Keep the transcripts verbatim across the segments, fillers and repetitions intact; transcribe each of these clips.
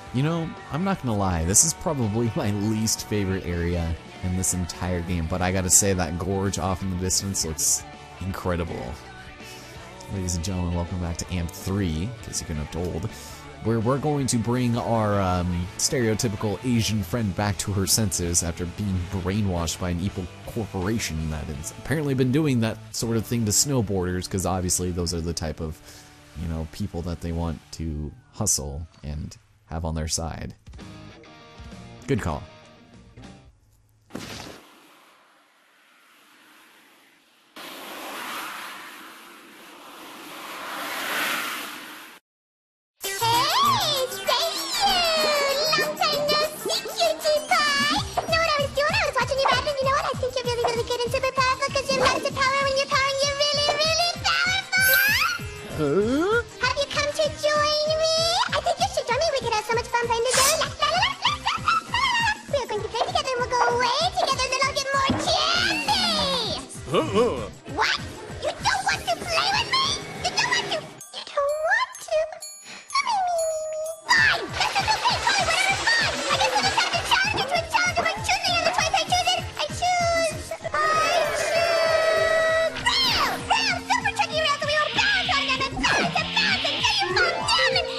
You know, I'm not gonna lie, this is probably my least favorite area in this entire game, but I gotta say that gorge off in the distance looks incredible. Ladies and gentlemen, welcome back to A M P three, in case you couldn't have told, where we're going to bring our um, stereotypical Asian friend back to her senses after being brainwashed by an evil corporation that has apparently been doing that sort of thing to snowboarders, because obviously those are the type of, you know, people that they want to hustle and have on their side. Good call. Huh? Have you come to join me? I think you should join me. We could have so much fun playing together. La, la, la, la, la, la, la. We are going to play together and we'll go away together and then I'll get more candy. Uh-uh. What? You don't want to play with me? You don't want to? You don't want to? Me, me, me, me. Fine. That's just okay. Totally, whatever, fine. I guess we'll just have to challenge into a challenge of my choosing and the choice I choose it. I choose. I choose. Rail! Rail! Super tricky rail so we won't bounce on them and balance and bounce until you fall down and...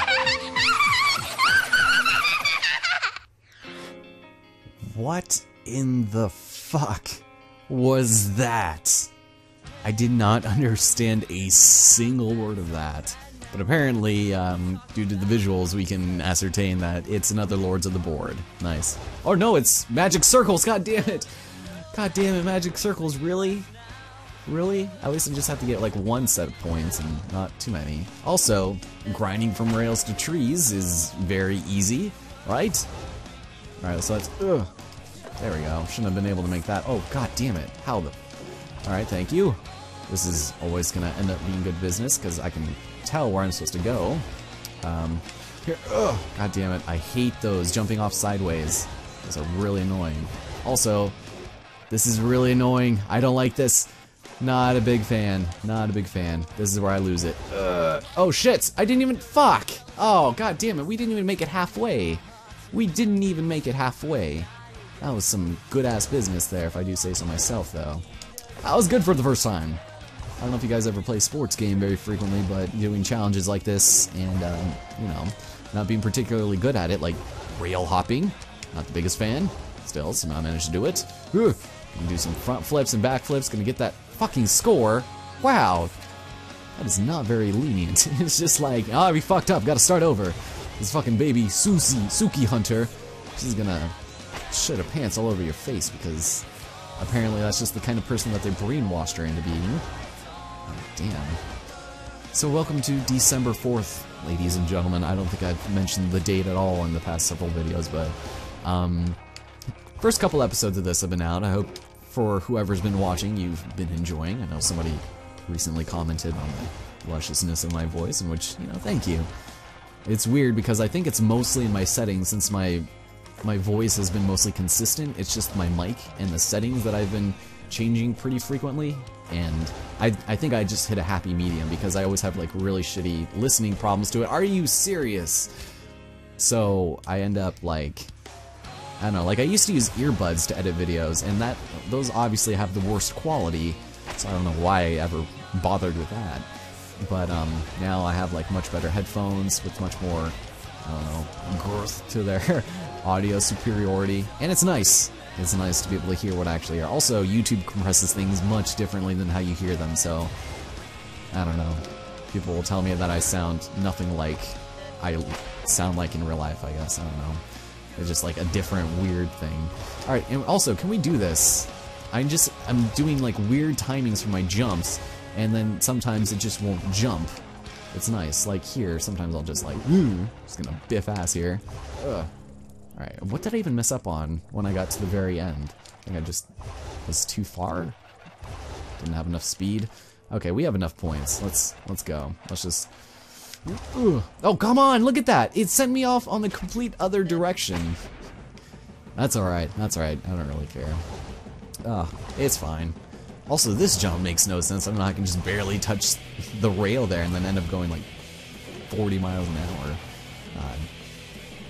What in the fuck was that? I did not understand a single word of that. But apparently, um, due to the visuals, we can ascertain that it's another Lords of the Board. Nice. Oh no, it's Magic Circles, god damn it! God damn it, Magic Circles, really? Really? At least I just have to get like one set of points and not too many. Also, grinding from rails to trees is very easy, right? Alright, so that's... Ugh. There we go. Shouldn't have been able to make that. Oh, god damn it. How the... Alright, thank you. This is always gonna end up being good business, because I can tell where I'm supposed to go. Um, here... Ugh! God damn it. I hate those jumping off sideways. Those are really annoying. Also, this is really annoying. I don't like this. Not a big fan. Not a big fan. This is where I lose it. Ugh. Oh, shit! I didn't even... Fuck! Oh, god damn it. We didn't even make it halfway. We didn't even make it halfway. That was some good-ass business there, if I do say so myself, though. That was good for the first time. I don't know if you guys ever play sports game very frequently, but doing challenges like this and, um, you know, not being particularly good at it, like rail hopping, not the biggest fan. Still, somehow managed to do it. Ugh. Gonna do some front flips and back flips, gonna get that fucking score. Wow. That is not very lenient. It's just like, oh, we fucked up, gotta start over. This fucking baby Susie, Suki Hunter, she's gonna shit her pants all over your face because apparently that's just the kind of person that they brainwashed her into being. Oh, damn. So welcome to December fourth, ladies and gentlemen. I don't think I've mentioned the date at all in the past several videos, but um, first couple episodes of this have been out. I hope for whoever's been watching, you've been enjoying. I know somebody recently commented on the lusciousness of my voice, in which, you know, thank you. It's weird because I think it's mostly in my settings, since my my voice has been mostly consistent. It's just my mic and the settings that I've been changing pretty frequently, and I, I think I just hit a happy medium because I always have like really shitty listening problems to it. Are you serious? So I end up like, I don't know, like I used to use earbuds to edit videos, and that those obviously have the worst quality, so I don't know why I ever bothered with that. But um, now I have like much better headphones with much more, I don't know, girth to their audio superiority, and it's nice. It's nice to be able to hear what I actually hear. Also, YouTube compresses things much differently than how you hear them, so I don't know. People will tell me that I sound nothing like I sound like in real life, I guess. I don't know. It's just like a different weird thing. Alright, and also, can we do this? I'm just, I'm doing like weird timings for my jumps, and then sometimes it just won't jump. It's nice. Like here, sometimes I'll just like, ooh, just gonna biff ass here. Ugh. Alright, what did I even mess up on when I got to the very end? I think I just was too far. Didn't have enough speed. Okay, we have enough points. Let's let's go. Let's just... Ugh. Oh, come on! Look at that! It sent me off on the complete other direction. That's alright. That's alright. I don't really care. Ugh, it's fine. Also, this jump makes no sense. I don't know how I can just barely touch the rail there and then end up going like forty miles an hour. Uh,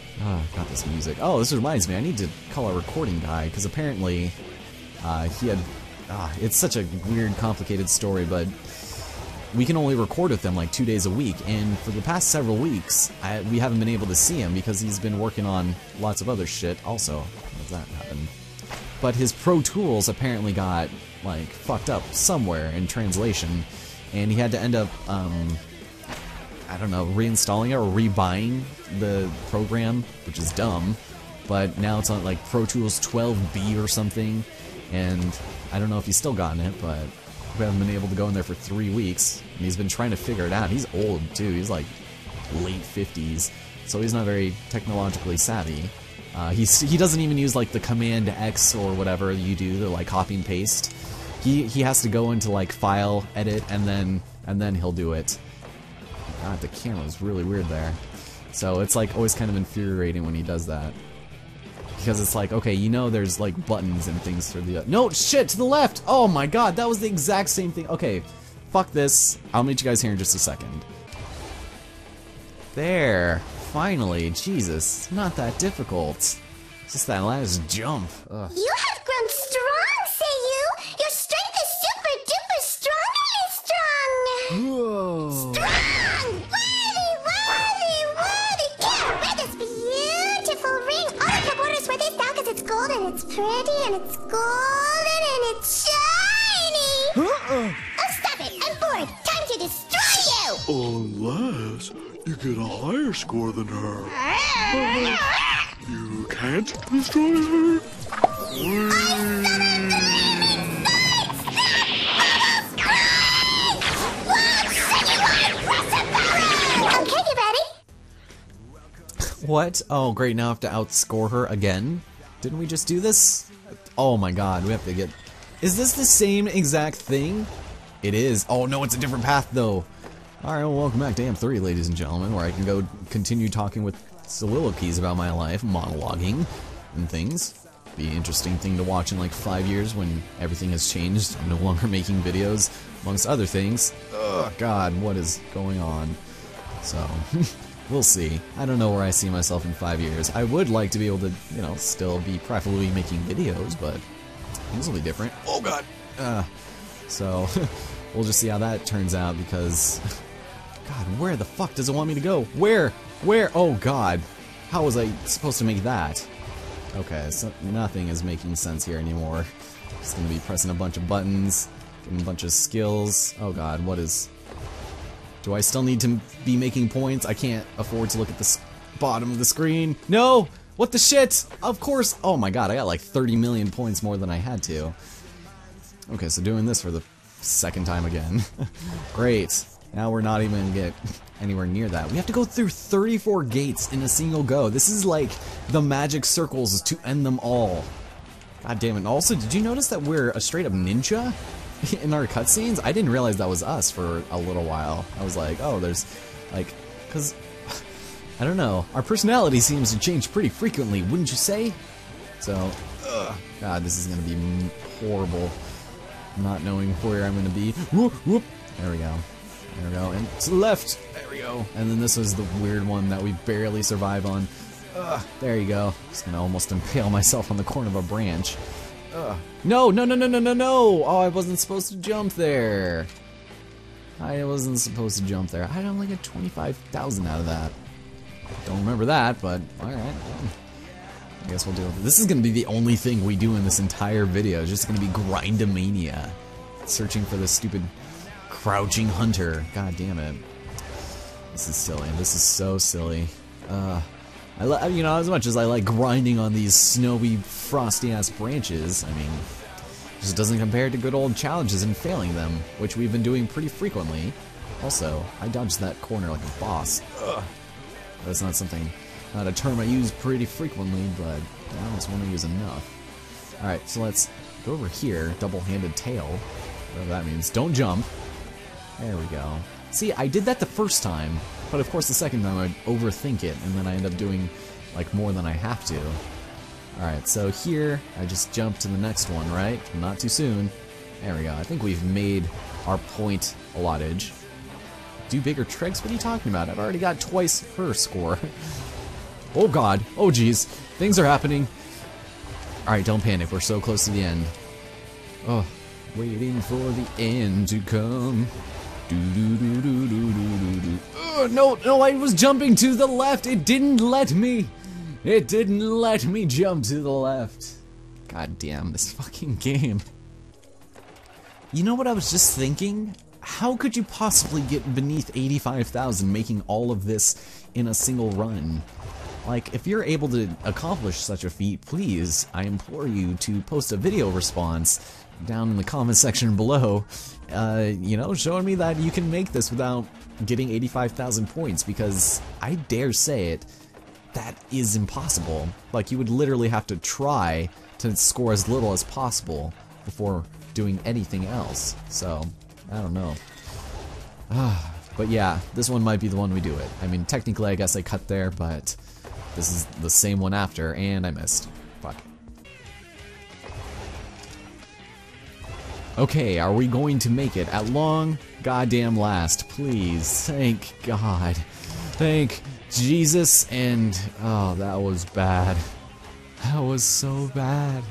this music. Oh, this reminds me, I need to call a recording guy, because apparently uh, he had... Uh, it's such a weird, complicated story, but we can only record with him like two days a week, and for the past several weeks, I, we haven't been able to see him because he's been working on lots of other shit also. How does that happen? But his Pro Tools apparently got, like, fucked up somewhere in translation, and he had to end up, um, I don't know, reinstalling it or rebuying the program, which is dumb, but now it's on, like, Pro Tools twelve B or something, and I don't know if he's still gotten it, but we haven't been able to go in there for three weeks, and he's been trying to figure it out. He's old, too. He's, like, late fifties, so he's not very technologically savvy. Uh, he's, he doesn't even use, like, the Command X or whatever you do, the, like, copy and paste. He, he has to go into, like, File, Edit, and then, and then he'll do it. God, the camera's really weird there. So it's, like, always kind of infuriating when he does that. Because it's like, okay, you know there's, like, buttons and things for the... No, shit, to the left! Oh my god, that was the exact same thing. Okay, fuck this. I'll meet you guys here in just a second. There. Finally. Jesus. It's not that difficult. It's just that last jump. Ugh. You have grown strong, say you. Your strength is super duper strongly strong. Whoa. Strong! Worthy, worthy, worthy! Here, wear this beautiful ring. All the club orders wear this now because it's gold and it's pretty and it's golden and it's shiny. Uh-uh. Oh, stop it! I'm bored. Time to destroy you. Unless you get a higher score than her. You can't destroy her. Okay, you ready? What? Oh, great, now I have to outscore her again? Didn't we just do this? Oh my god, we have to get... Is this the same exact thing? It is. Oh no, it's a different path though. Alright, well, welcome back to A M three, ladies and gentlemen, where I can go continue talking with soliloquies about my life, monologuing, and things. Be an interesting thing to watch in like five years when everything has changed. I'm no longer making videos, amongst other things. Ugh, God, what is going on? So, we'll see. I don't know where I see myself in five years. I would like to be able to, you know, still be preferably making videos, but things will be different. Oh God! Uh, so, we'll just see how that turns out because... God, where the fuck does it want me to go? Where? Where? Oh God. How was I supposed to make that? Okay, so nothing is making sense here anymore. Just gonna be pressing a bunch of buttons, getting a bunch of skills. Oh God, what is... Do I still need to be making points? I can't afford to look at the s bottom of the screen. No! What the shit? Of course! Oh my God, I got like thirty million points more than I had to. Okay, so doing this for the second time again. Great. Now we're not even gonna get anywhere near that. We have to go through thirty-four gates in a single go. This is like the magic circles to end them all. God damn it. And also, did you notice that we're a straight up ninja in our cutscenes? I didn't realize that was us for a little while. I was like, oh, there's like, cause, I don't know. Our personality seems to change pretty frequently, wouldn't you say? So, ugh, God, this is gonna be horrible. Not knowing where I'm gonna be. Whoop, whoop. There we go. There we go, and to the left! There we go. And then this was the weird one that we barely survive on. Ugh, there you go. Just gonna almost impale myself on the corner of a branch. Ugh. No, no, no, no, no, no, no! Oh, I wasn't supposed to jump there. I wasn't supposed to jump there. I only get twenty-five thousand out of that. Don't remember that, but alright. I guess we'll deal with it. This is gonna be the only thing we do in this entire video. It's just gonna be Grindamania. Searching for this stupid... Crouching Hunter. God damn it. This is silly. This is so silly. Uh, I li you know, as much as I like grinding on these snowy, frosty-ass branches, I mean, it just doesn't compare to good old challenges and failing them, which we've been doing pretty frequently. Also, I dodged that corner like a boss. Ugh. That's not something, not a term I use pretty frequently, but I almost want to use enough. Alright, so let's go over here. Double-handed tail. Whatever that means. Don't jump. There we go. See, I did that the first time, but of course the second time I'd overthink it, and then I end up doing, like, more than I have to. Alright, so here, I just jump to the next one, right? Not too soon. There we go. I think we've made our point allottage. Do bigger tricks? What are you talking about? I've already got twice her score. Oh god. Oh jeez. Things are happening. Alright, don't panic. We're so close to the end. Oh, waiting for the end to come. Do do do do do do do. Oh, no, no, I was jumping to the left. It didn't let me. It didn't let me jump to the left. God damn this fucking game. You know what I was just thinking? How could you possibly get beneath eighty-five thousand making all of this in a single run? Like, if you're able to accomplish such a feat, please, I implore you to post a video response down in the comment section below, uh, you know, showing me that you can make this without getting eighty-five thousand points, because I dare say it, that is impossible. Like, you would literally have to try to score as little as possible before doing anything else. So, I don't know. But yeah, this one might be the one we do it. I mean, technically I guess I cut there, but this is the same one after, and I missed. Fuck. Okay, are we going to make it at long goddamn last? Please. Thank God. Thank Jesus. And, oh, that was bad. That was so bad.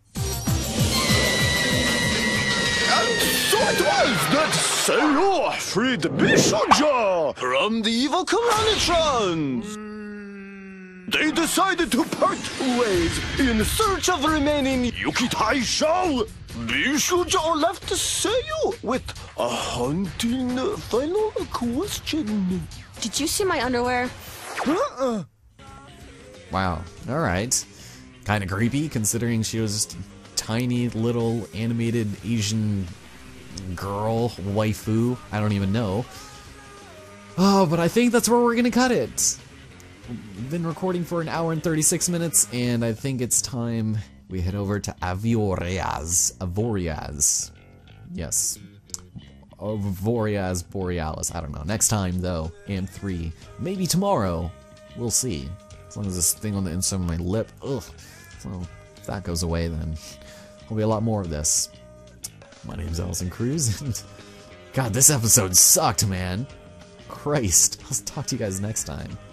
And so it was that Sailor freed Bishoja from the evil Kalanitrons. They decided to part ways in search of remaining Yuki Taisho. Bishoja left Seiyu with a haunting final question. Did you see my underwear? Uh-uh. Wow. Alright. Kind of creepy, considering she was just a tiny little animated Asian girl, waifu. I don't even know. Oh, but I think that's where we're gonna cut it. We've been recording for an hour and thirty-six minutes, and I think it's time we head over to Avoriaz. Avoriaz. Yes. Avoriaz Borealis. I don't know. Next time, though, A M three. Maybe tomorrow. We'll see. As long as this thing on the inside of my lip. Ugh. So, if that goes away, then there'll be a lot more of this. My name's Allison Cruz, and God, this episode sucked, man. Christ. I'll talk to you guys next time.